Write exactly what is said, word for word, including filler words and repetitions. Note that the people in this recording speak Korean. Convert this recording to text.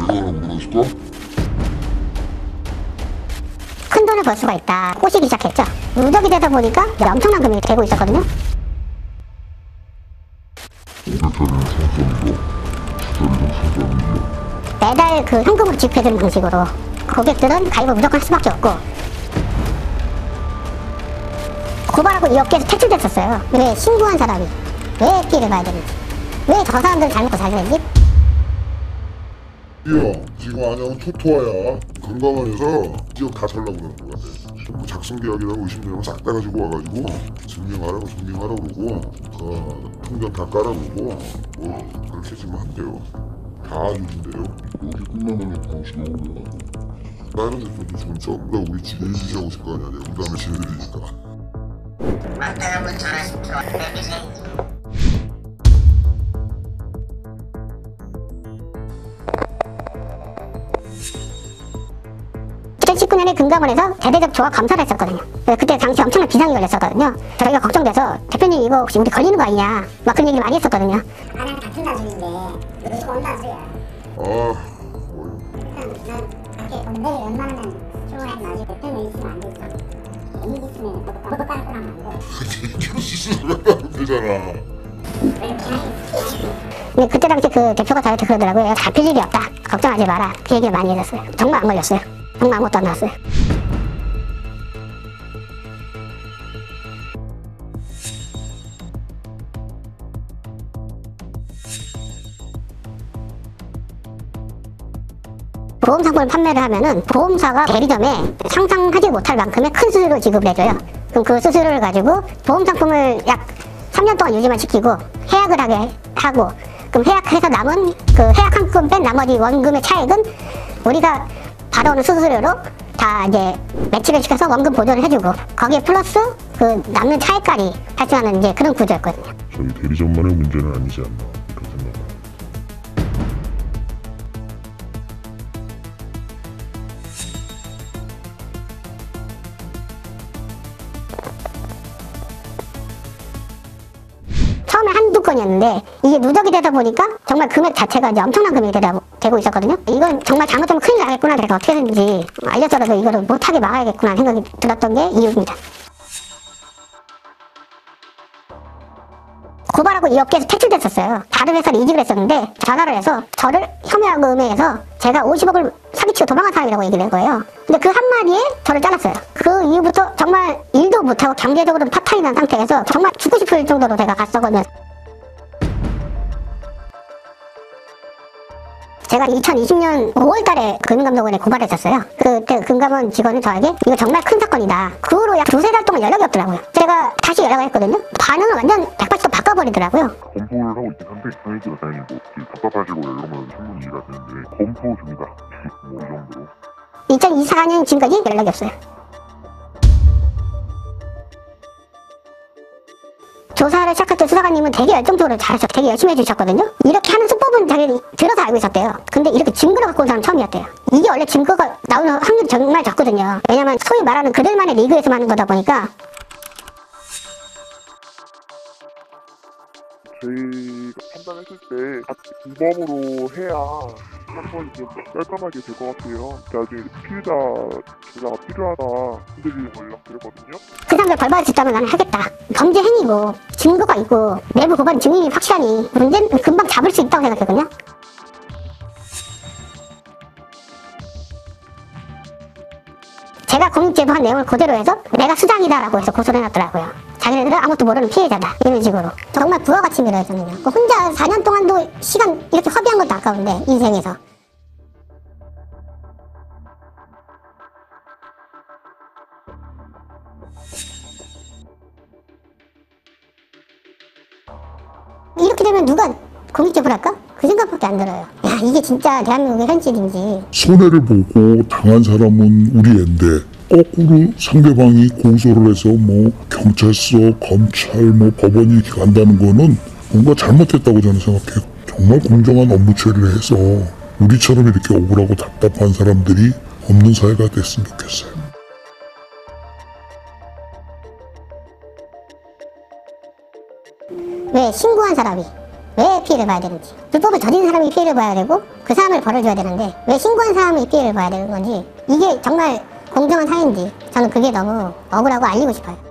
대단하고 그러실까? 큰 돈을 벌 수가 있다 꼬시기 시작했죠. 누적이 되다 보니까 엄청난 금액이 되고 있었거든요. 오백짜리는 천원짜리고 십짜리는 천짜리죠. 매달 그 현금으로 지급해주는 방식으로 고객들은 가입을 무조건 할 수밖에 없고, 고발하고 이 업계에서 퇴출됐었어요. 왜 신고한 사람이 왜 피해를 봐야 되는지, 왜 저 사람들을 잘 먹고 잘 살지? 야, 지금 안양은 토토화야. 건강원에서 지역 다 살라고 그러는 거 같아. 뭐 작성계약이라고 의심되면 싹 다 가지고 와가지고 증명하라고 증명하라고 그러고 그 통장 다 깔아보고 뭐 그렇게 지금 한대요. 다 아주인데요. 여기 끝나면 당신이 오면 다른 데도 전부 다 우리 집에 유지하고 있을 거 아니야. 우리 다음에 지내드리니까. 왔다 한번 전화해서 들어주세요. 이천십구 년에 금감원에서 대대적 조합 감사를 했었거든요. 그때 당시 엄청난 비상이 걸렸었거든요. 저희가 걱정돼서 대표님 이거 혹시 우리 걸리는 거 아니냐 막 그런 얘기를 많이 했었거든요. 나는 같은 나중인데 무조건 온다 소리야. 아, 뭐 난 밖에 내일 웬만하면 수용하지 마시고 대표님 있으면 안 되지. 애미 있으면 그거 까는 거랑 안 돼. 이럴 수 있으면 하면 되잖아. 근데 그때 당시 그 대표가 저한테 그러더라고요. 내가 잡힐 일이 없다. 걱정하지 마라. 그 얘기를 많이 해줬어요. 정말 안 걸렸어요. 정말 아무것도 안 나왔어요. 보험 상품을 판매를 하면은 보험사가 대리점에 상상하지 못할 만큼의 큰 수수료를 지급을 해줘요. 그럼 그 수수료를 가지고 보험 상품을 약 삼 년 동안 유지만 시키고 해약을 하게 하고, 그럼 해약해서 남은 그 해약 한금 뺀 나머지 원금의 차액은 우리가 받아오는 수수료로 다 이제 매치를 시켜서 원금 보존을 해주고, 거기에 플러스 그 남는 차액까지 발생하는 이제 그런 구조였거든요. 저희 대리점만의 문제는 아니지 않나 이렇게 생각합니다. 처음에 한두 건이었는데 이게 누적이 되다 보니까 정말 금액 자체가 이제 엄청난 금액이 되다, 되고 있었거든요. 이건 정말 잘못하면 큰일 나겠구나, 그래서 어떻게든지 알려서라도 이거를 못하게 막아야겠구나 생각이 들었던 게 이유입니다. 고발하고 이 업계에서 퇴출됐었어요. 다른 회사를 이직을 했었는데 전화를 해서 저를 혐의하고 음해해서 제가 오십억을 사기치고 도망간 사람이라고 얘기를 한 거예요. 근데 그 한마디에 저를 잘랐어요. 그 이후부터 정말 일도 못하고 경제적으로 파탄이 난 상태에서 정말 죽고 싶을 정도로 제가 갔었거든요. 제가 이천이십 년 오월 달에 금감독원에 고발했었어요. 그때 금감원 직원은 저에게 이거 정말 큰 사건이다. 그 후로 약 두세 달 동안 연락이 없더라고요. 제가 다시 연락을 했거든요. 반응을 완전 백팔십 도 바꿔버리더라고요. 검토를 하고 있긴 한데 당연히 다행히 뭐 답답하시고 이런 건 충분히 이해가 되는데 검토 중이다 뭐 이 정도로. 이천이십사 년 지금까지 연락이 없어요. 조사를 시작할 때 수사관님은 되게 열정적으로 잘하셨, 되게 열심히 해주셨거든요. 이렇게 하는 수법은 당연히 들어서 알고 있었대요. 근데 이렇게 증거를 갖고 온 사람은 처음이었대요. 이게 원래 증거가 나오는 확률이 정말 적거든요. 왜냐면 소위 말하는 그들만의 리그에서 하는 거다 보니까. 저희가 판단했을 때 같이 공범으로 해야 사건이 좀 깔끔하게 될 것 같아요. 나중에 피해자 조사가 필요하다 흔들리는 연락드렸거든요. 그 사람들 벌 받을 수 있다면 나는 하겠다. 범죄 행위고 증거가 있고 내부 고발 증인이 확실하니 문제는 금방 잡을 수 있다고 생각했거든요. 제가 공익제보한 내용을 그대로 해서 내가 수장이다라고 해서 고소를 해놨더라고요. 자기네들은 아무것도 모르는 피해자다 이런 식으로. 정말 부하같이 밀어했거든요. 혼자 사 년 동안도 시간 이렇게 허비한 것도 아까운데 인생에서. 이렇게 되면 누가 공익제보를 할까? 그 생각밖에 안 들어요. 야, 이게 진짜 대한민국의 현실인지. 손해를 보고 당한 사람은 우리 애인데 거꾸로 상대방이 고소를 해서 뭐 경찰서, 검찰, 뭐 법원이 간다는 거는 뭔가 잘못했다고 저는 생각해요. 정말 공정한 업무 처리를 해서 우리처럼 이렇게 억울하고 답답한 사람들이 없는 사회가 됐으면 좋겠어요. 왜 신고한 사람이 왜 피해를 봐야 되는지, 불법을 저지른 사람이 피해를 봐야 되고 그 사람을 벌어줘야 되는데 왜 신고한 사람이 피해를 봐야 되는 건지, 이게 정말 공정한 사회인지 저는 그게 너무 억울하고 알리고 싶어요.